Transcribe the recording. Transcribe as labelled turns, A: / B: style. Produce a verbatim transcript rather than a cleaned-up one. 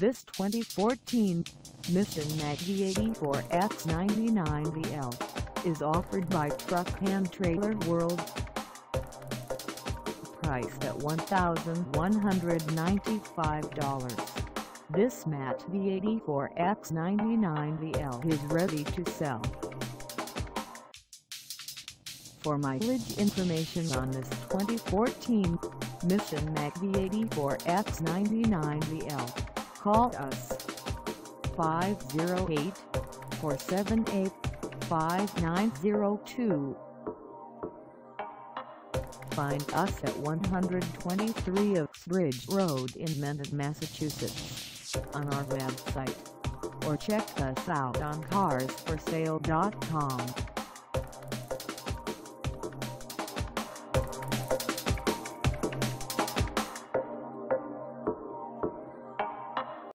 A: This twenty fourteen Mission M A T V eighty-four X ninety-nine D L is offered by Truck and Trailer World. Priced at one thousand one hundred ninety-five dollars, this M A T V eighty-four X ninety-nine D L is ready to sell. For mileage information on this twenty fourteen Mission M A T V eighty-four X ninety-nine D L, call us five oh eight, four seven eight, five nine oh two. Find us at one twenty-three Uxbridge Road in Mendon, Massachusetts, on our website, or check us out on cars for sale dot com.